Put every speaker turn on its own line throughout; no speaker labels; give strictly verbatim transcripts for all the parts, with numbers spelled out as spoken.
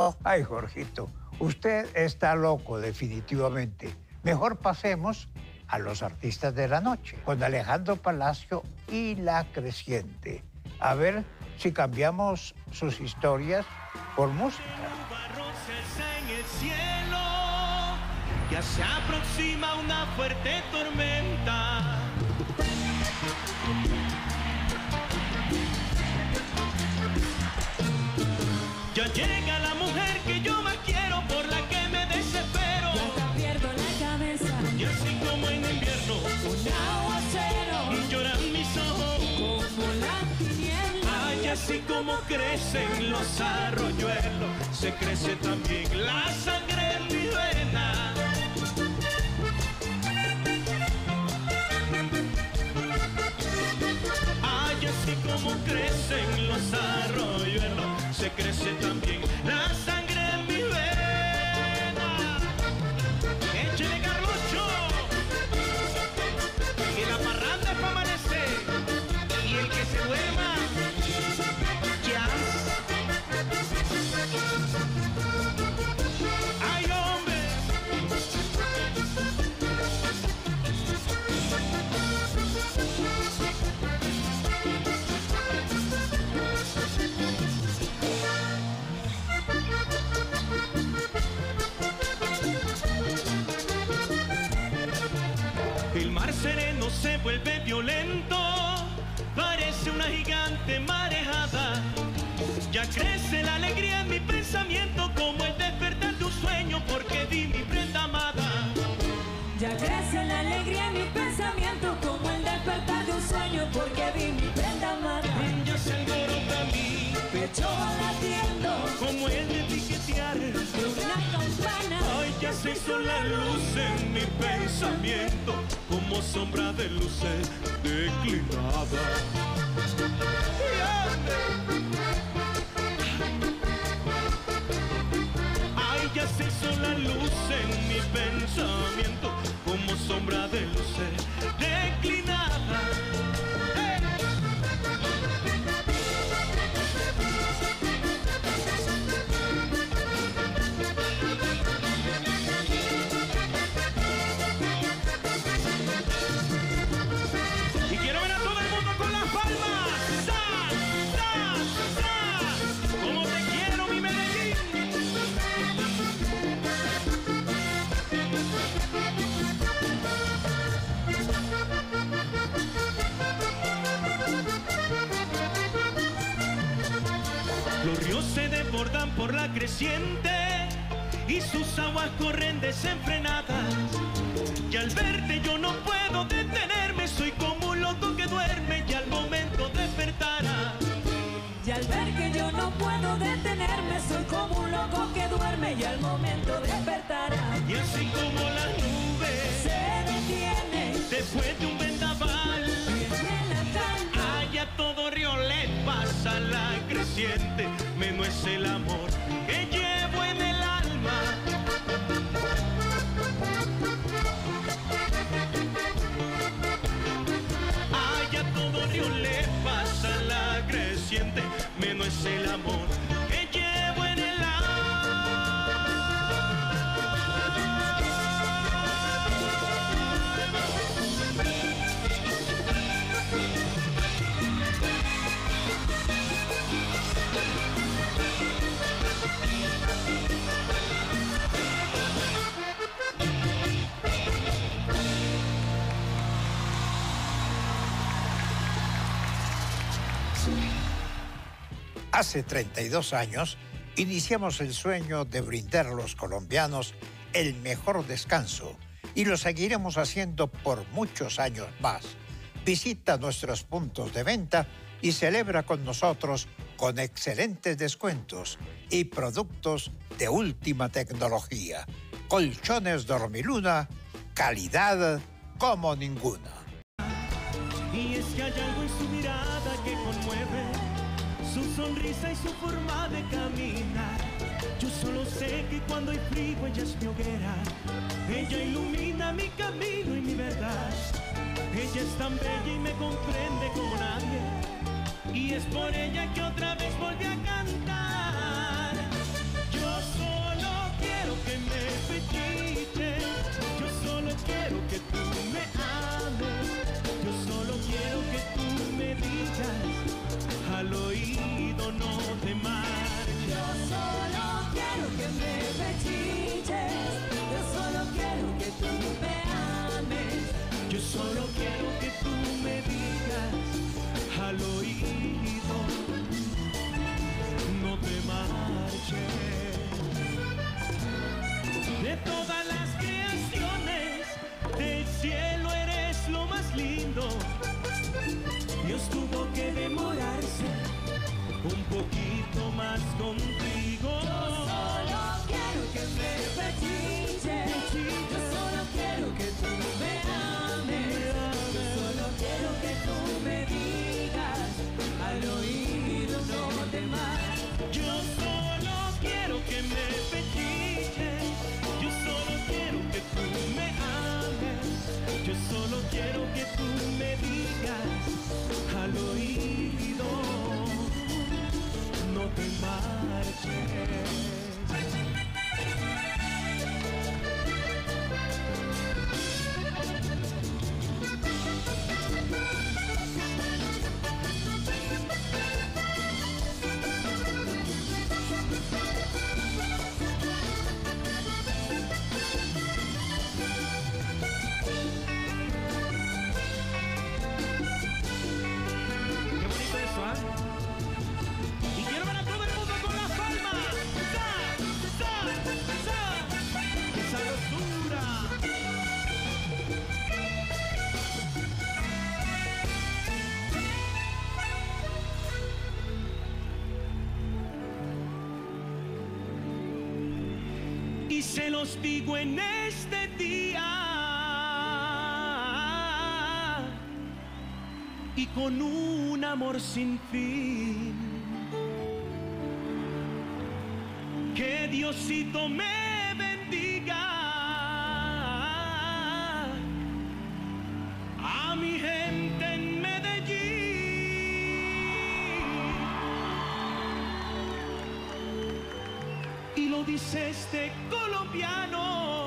Ay, Jorgito, usted está loco definitivamente. Mejor pasemos a los artistas de la noche, con Alejandro Palacio y La Creciente. A ver si cambiamos sus historias por música.
En el cielo, ya se aproxima una fuerte tormenta. Ya llega la mujer que yo más quiero, por la que me desespero.
Ya hasta pierdo la cabeza.
Y así como en invierno,
Un aguacero.
y lloran mis ojos,
Como la tiniebla.
ay, así como crecen los arroyuelos, se crece también la sangre en mi vena. Ay, así como crecen los arroyuelos, se crece también la sangre en mi vena. Échale, Carlucho. Y la parranda es para amanecer. Y el que se duerma, ya. ¡Ay, hombre! El mar sereno se vuelve violento, parece una gigante marejada. Ya crece la alegría en mi pensamiento, como el despertar de un sueño, porque vi mi prenda amada.
Ya crece la alegría en mi pensamiento, como el despertar de un sueño, porque vi mi prenda amada.
Ya se alborota mi
Pecho latiendo
como el de piquetear.
de una campana.
Ay, ya se hizo la luz en mi pensamiento, como sombra de luces declinada. Ay, ya se hizo la luz en mi pensamiento, como sombra de luces declinada. ¡Hey! Y quiero ver a todo el mundo con las palmas. ¡Sa, sa, sa! ¡Cómo te quiero, mi Medellín! Los ríos se desbordan por la creciente y sus aguas corren desenfrenadas. Y al verte yo no puedo detenerme, soy como un loco que duerme y al momento despertará.
Y al ver que yo no puedo detenerme, soy como un loco que duerme y al momento despertará.
Y así como las nubes
Se detiene,
después de un vendaval,
viene la calma.
ay, a todo río le pasa la creciente, menos es el amor que llevo en el alma. Ay, a todo río le pasa la creciente, menos es el amor que llevo en el alma.
Hace treinta y dos años iniciamos el sueño de brindar a los colombianos el mejor descanso y lo seguiremos haciendo por muchos años más. Visita nuestros puntos de venta y celebra con nosotros con excelentes descuentos y productos de última tecnología. Colchones Dormiluna, calidad como ninguna.
Y es que hay algo en su mirada que conmueve, su sonrisa y su forma de caminar. Yo solo sé que cuando hay frío ella es mi hoguera, ella ilumina mi camino y mi verdad. Ella es tan bella y me comprende como nadie, y es por ella que otra vez volví a cantar. Yo Y se los digo en este día, y con un amor sin fin, que Diosito me bendiga a mi gente en Medellín. Y lo dice este colombiano,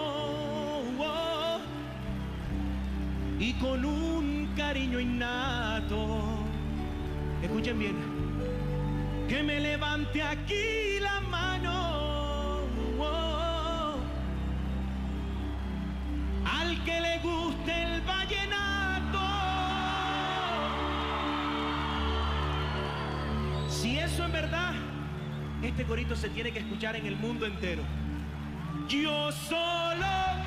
oh, y con un cariño innato. Escuchen bien, que me levante aquí la mano, oh, al que le guste el vallenato. Si eso es verdad, este corito se tiene que escuchar en el mundo entero. Yo solo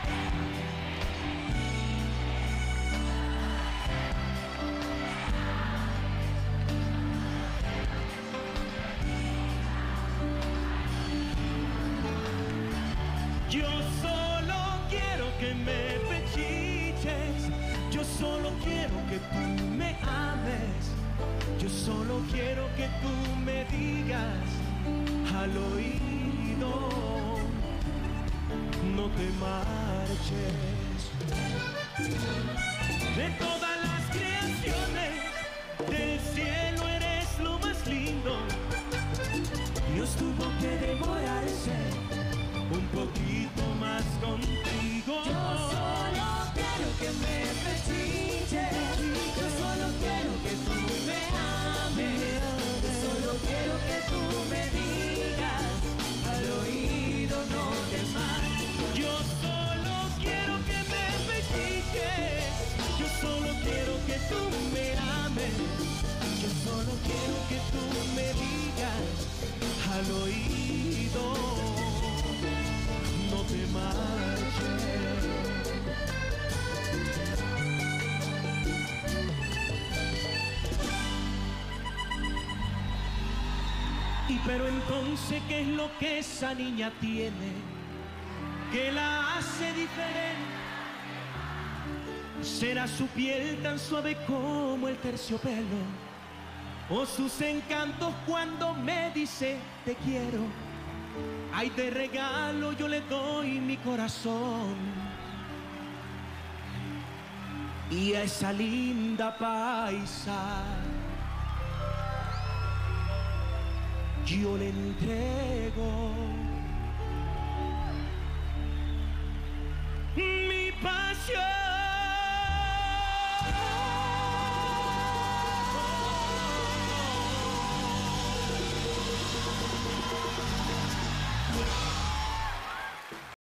Yo solo quiero que me pechiches, yo solo quiero que tú me ames, yo solo quiero que tú me digas al oído, no te marches. De todas las creaciones del cielo eres lo más lindo. Dios tuvo que demorarse un poquito más contigo.
Yo solo quiero que me pechiches, yo solo quiero que tú me ames, yo solo quiero que tú me digas al oído no te marches.
Yo solo quiero que me pechiches, yo solo quiero que tú me ames, yo solo quiero que tú me digas al oído no te marches. Y pero entonces, ¿qué es lo que esa niña tiene que la hace diferente? ¿Será su piel tan suave como el terciopelo? ¿O sus encantos cuando me dice te quiero? Ay, de regalo yo le doy mi corazón, y a esa linda paisa yo le entrego